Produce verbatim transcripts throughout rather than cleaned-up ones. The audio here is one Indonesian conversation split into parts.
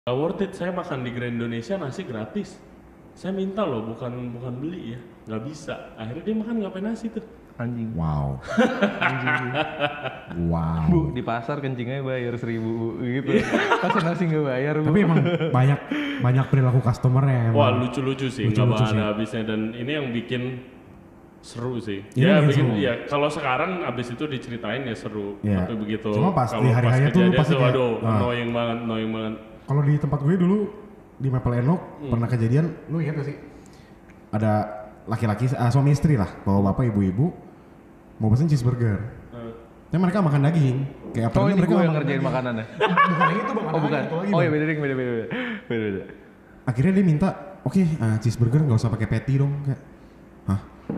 Gak worth it, saya makan di Grand Indonesia nasi gratis. Saya minta loh, bukan bukan beli ya. Gak bisa. Akhirnya dia makan gak pakai nasi tuh. Anjing. Wow. Anjing. Wow. Bu, di pasar kencingnya bayar seribu gitu. Pas nasi nggak bayar, Bu. Tapi emang banyak banyak perilaku customer-nya emang. Wah lucu-lucu sih, nggak Lucu-lucu bakal sih. ada habisnya. Dan ini yang bikin seru sih. Ini ya bikin bikin, seru. ya kalau sekarang abis itu diceritain ya seru. Iya. Tapi begitu Cuma pas kalau di hari-harinya tuh lu kejadian pasti kayak, waduh, ah. annoying banget, annoying banget. Kalau di tempat gue dulu di Maple Enok Hmm. pernah kejadian, lu ingat gak sih? Ada laki-laki, uh, suami istri lah, bawa bapak ibu-ibu mau pesen cheeseburger. Hmm. Tapi mereka makan daging. Kayak apa? Oh, ini mereka gue yang makan ngerjain daging. makanannya. Bukan yang itu bang. ada Oh, bukan. lagi, satu lagi, Oh, Bang. iya beda ding, beda beda beda. Beda beda. Akhirnya dia minta, oke, uh, cheeseburger nggak usah pakai patty dong. Kayak, hah?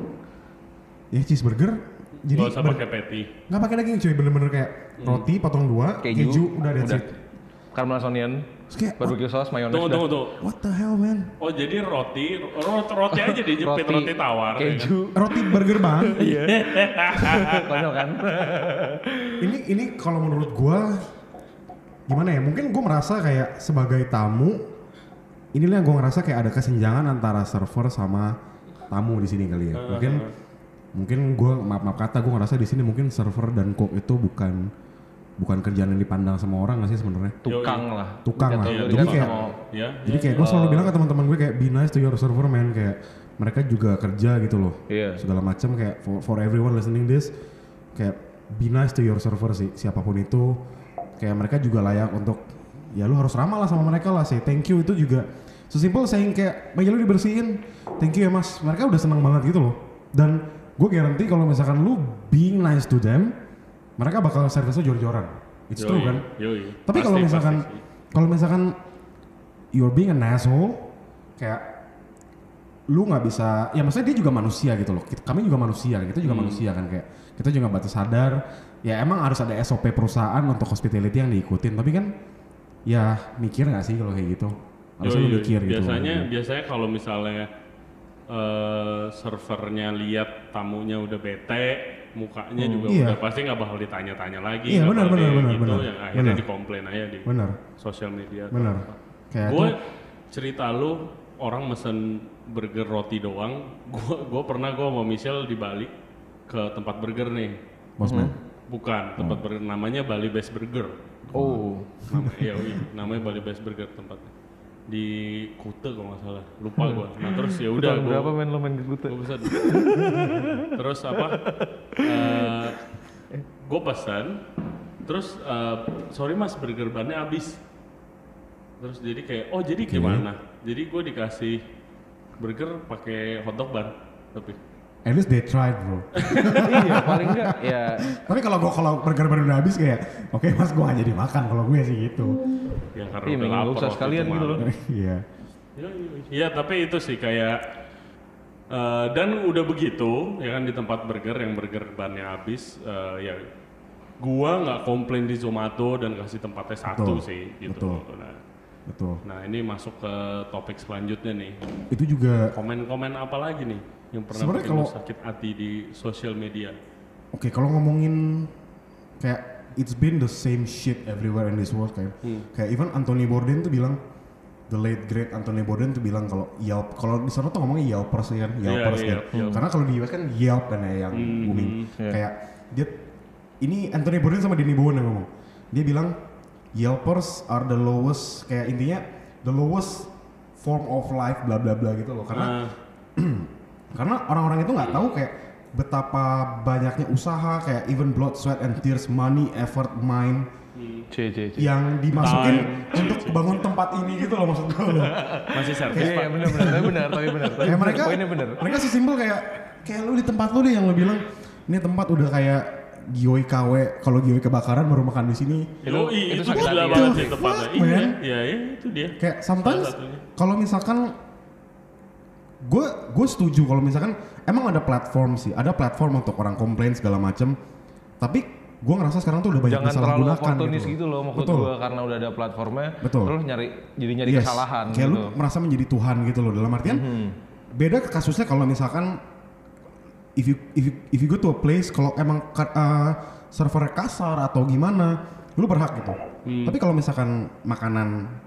Ya cheeseburger. Jadi Gak usah ber- pakai patty. nggak pakai daging cuy, bener-bener kayak roti potong dua, keju, Keju, udah that's udah. it. Caramel onion, Terus kayak, barbecue sauce, mayones. Tunggu, dah. tunggu, tunggu. what the hell man? Oh jadi roti, roti, roti aja dijepit roti, tawar. ya kan? keju. Roti burger bang. Iya. Konyol kan? ini ini kalau menurut gua gimana ya? Mungkin gua merasa kayak sebagai tamu, inilah yang gua ngerasa kayak ada kesenjangan antara server sama tamu di sini kali ya. Mungkin mungkin gua maaf maaf kata gua ngerasa di sini mungkin server dan cook itu bukan bukan kerjaan yang dipandang sama orang nggak sih sebenarnya? Tukang lah. Tukang lah. Jatuh Jadi jatuh kayak- sama- Ya, Jadi kayak gue selalu bilang ke teman-teman gue kayak be nice to your server man, kayak mereka juga kerja gitu loh. Iya. Segala macam kayak for, for everyone listening this kayak be nice to your server sih, siapapun itu. Kayak mereka juga layak untuk ya lu harus ramah lah sama mereka lah, say thank you itu juga sesimpel saying kayak meja lu dibersihin, thank you ya mas. Mereka udah senang banget gitu loh. Dan gue guarantee kalau misalkan lu being nice to them, mereka bakal service-nya jor-joran. It's Yoi, true kan? yoi. Tapi kalau Pasti, misalkan pasti sih. kalau misalkan you're being an asshole, kayak lu nggak bisa, ya maksudnya dia juga manusia gitu loh. Kita- Kami juga manusia, kita juga Hmm. manusia kan kayak kita juga batas sadar. Ya emang harus ada S O P perusahaan untuk hospitality yang diikutin. Tapi kan ya mikir nggak sih kalau kayak gitu? Harusnya Yoi, lu mikir gitu. biasanya biasanya kalau misalnya eh, servernya lihat tamunya udah bete, mukanya juga Iya. udah pasti nggak bakal ditanya-tanya lagi. Iya, nggak benar, bakal benar, di- benar, gitu, benar. yang akhirnya Benar. dikomplain aja di Bener, sosial media. atau bener. apa. Kayak Gue tuh, cerita lu orang mesen burger roti doang. Gue gue pernah gue sama Michelle di Bali ke tempat burger nih. Bosman. Bukan tempat burger namanya Bali Best Burger. Oh. Nama, iya, iya, namanya Bali Best Burger tempatnya di Kute kalau nggak salah, lupa gua. Nah terus ya udah Tahun gua, berapa main lo main ke Kuta? gua pesan. Terus apa? Uh, gua pesan. Terus uh, sorry mas burger bannya habis. Terus jadi kayak oh jadi gimana? Jadi gua dikasih burger pakai hotdog ban tapi. at least they tried bro. Iya, paling enggak ya Tapi kalau gua kalau burger baru udah habis kayak, oke mas gua nggak jadi makan kalau gue sih gitu. Ya karena Iya, udah mending nggak lapar usah waktu sekalian itu gitu malam. loh. Iya. Iya, iya, iya, tapi itu sih kayak eh, dan udah begitu ya kan di tempat burger yang burger bannya habis eh, ya gua nggak komplain di Zomato dan kasih tempatnya satu Betul, sih gitu. betul. Nah, Betul. nah ini masuk ke topik selanjutnya nih. Itu juga Komen-komen apa lagi nih yang pernah Sebenarnya bikin lu kalau- sakit hati di sosial media? oke kalau ngomongin kayak it's been the same shit everywhere in this world kayak Hmm. kayak even Anthony Bourdain tuh bilang the late great Anthony Bourdain tuh bilang kalau Yelp kalau di sana tuh ngomongnya Yelpers ya kan Yelpers iya, kan Yelp, Yelp. karena kalau di U S kan Yelp kan ya yang Hmm, booming iya. kayak dia ini Anthony Bourdain sama Denny Bowen yang ngomong dia bilang Yelpers are the lowest kayak intinya the lowest form of life bla bla bla gitu loh karena Nah, karena orang-orang itu nggak tahu kayak betapa banyaknya usaha kayak even blood, sweat and tears, money, effort, mind C C C. yang dimasukin Time. untuk bangun tempat ini gitu loh maksud gue loh. masih servis Iya, pak. iya benar benar, tapi benar, tapi benar. Tapi Kayak benar, mereka poinnya benar. mereka sesimpel kayak kayak lu di tempat lu deh yang lu bilang ini tempat udah kayak Gioi K W, kalau Gioi kebakaran baru makan di sini. Itu- Yoi, itu itu, sakit gila hati. banget Itu sih tempatnya. fuck, Iya, man. iya, iya, itu dia. Kayak sometimes Salah satunya. kalau misalkan gue gue setuju kalau misalkan emang ada platform sih, ada platform untuk orang komplain segala macem. Tapi gue ngerasa sekarang tuh udah banyak Jangan terlalu disalahgunakan oportunis gitu loh maksud Betul. gua karena udah ada platformnya. Betul. Terus nyari jadi nyari Yes. kesalahan Kayak gitu. lu merasa menjadi Tuhan gitu loh dalam artian Hmm. beda kasusnya kalau misalkan if you if you if you go to a place kalau emang ka- uh, server kasar atau gimana lu berhak gitu. Hmm. Tapi kalau misalkan makanan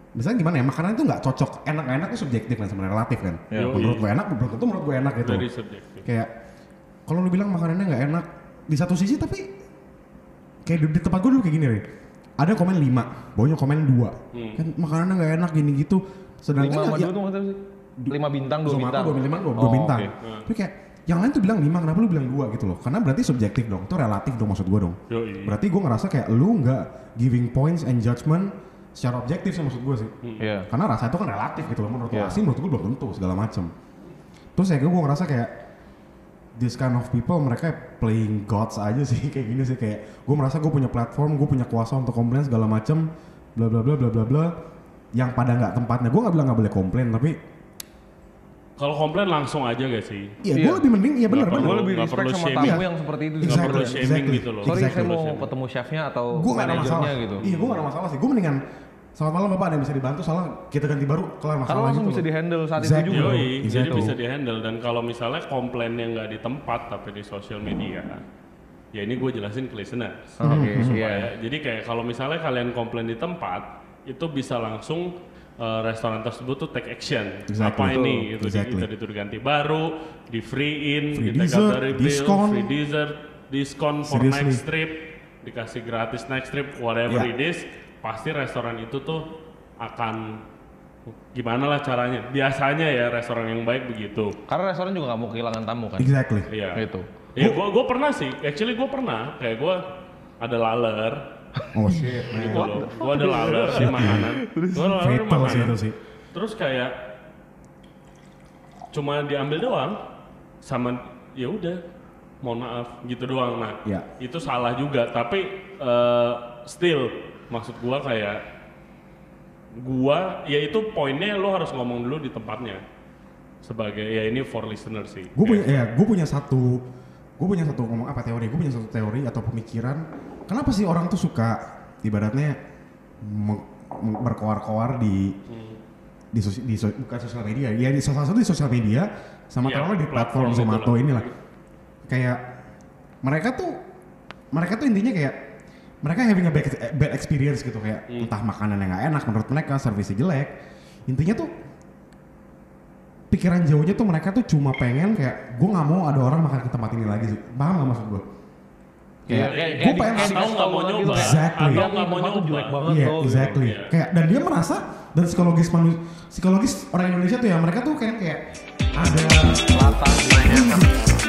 misalnya gimana ya, makanan itu nggak cocok, enak nggak enak itu subjektif kan sebenarnya, relatif kan. Ya. Menurut gue enak, belum tentu menurut gue enak gitu. Very subjektif. Kayak kalau lu bilang makanannya nggak enak di satu sisi, tapi kayak di, di tempat gue dulu kayak gini Ray. Ada komen lima, bawahnya komen dua. Hmm. Kan makanannya nggak enak gini gitu. Sedangkan lima sama ya, dua tuh maksudnya sih? Lima bintang, dua Zomato bintang. dua bintang, dua, Oh, dua bintang. oke. Tapi kayak yang lain tuh bilang lima, kenapa lu bilang dua gitu loh? Karena berarti subjektif dong, itu relatif dong maksud gue dong. Yoi. Berarti gue ngerasa kayak lu nggak giving points and judgment secara objektif sih maksud gue sih. Iya. Karena rasa itu kan relatif gitu loh, menurut Iya. yeah. asing menurut gue belum tentu segala macem. Terus ya gue ngerasa kayak this kind of people mereka playing gods aja sih kayak gini sih, kayak gue merasa gue punya platform, gue punya kuasa untuk komplain segala macem, bla bla bla bla bla bla, yang pada nggak tempatnya. Gue nggak bilang nggak boleh komplain, tapi Kalau komplain langsung aja gak sih? iya Iya. gue lebih mending, iya bener Nggak bener. Gue lebih Nggak respect perlu sama shaming. tamu yang seperti itu. Nggak Exactly, perlu shaming exactly. gitu loh. Sorry, Exactly. saya mau Shaming. ketemu chefnya atau Gue gak ada masalah manajernya gitu. Iya gue gak ada masalah sih, gue mendingan selamat malam bapak, ada yang bisa dibantu, soalnya kita ganti baru kelar masalah Karena langsung gitu bisa loh. di handle saat Exactly. itu juga. Yoi, Exactly. jadi bisa dihandle. Dan kalau misalnya komplainnya nggak di tempat tapi di sosial media, ya ini gue jelasin ke listeners. Oke, Supaya, iya. jadi kayak kalau misalnya kalian komplain di tempat, itu bisa langsung uh, restoran tersebut tuh take action. Exactly. Apa ini? Itu Exactly. di, itu diganti baru, di free in, Free di take dessert, out dari bill, diskon. free dessert, diskon for Seriously. next trip, dikasih gratis next trip, whatever Yeah. it is, pasti restoran itu tuh akan gimana lah caranya. Biasanya ya restoran yang baik begitu. Karena restoran juga nggak mau kehilangan tamu kan. Exactly. Iya. Gitu. Ya gua gua pernah sih. Actually gua pernah kayak gua ada laler Oh shit, gitu man. loh. Gua ada laler di makanan. Gua ada laler di Fatal sih makanan. itu sih. Terus kayak cuma diambil doang sama ya udah mohon maaf gitu doang. Nah, Iya. itu salah juga, tapi eh, still maksud gua kayak gua ya itu poinnya lo harus ngomong dulu di tempatnya. Sebagai ya ini for listener sih. Gue punya, ya gue punya satu, gue punya satu ngomong apa teori, gue punya satu teori atau pemikiran. Kenapa sih orang tuh suka ibaratnya me- me- berkoar-koar di Hmm. di, sosi- di so- bukan sosial media, ya di salah satu di sosial media sama Iya, taruhlah di platform platform Zomato itulah. inilah. Kayak mereka tuh mereka tuh intinya kayak mereka having a bad, bad experience gitu, kayak Hmm. entah makanan yang nggak enak menurut mereka, servisnya jelek. Intinya tuh pikiran jauhnya tuh mereka tuh cuma pengen kayak gue nggak mau ada orang makan ke tempat ini lagi sih. Paham nggak maksud gue? Kayak Iya, kayak gua di- pengen kayak atau dikasih nggak tahu mau gitu nyoba, kayak, Exactly. atau "Iya, nggak mau tempat tuh nyoba. jelek banget Iya, loh." exactly. Iya. Kayak dan dia merasa dan psikologis manu, psikologis orang Indonesia tuh ya mereka tuh kayak kayak ada Rata.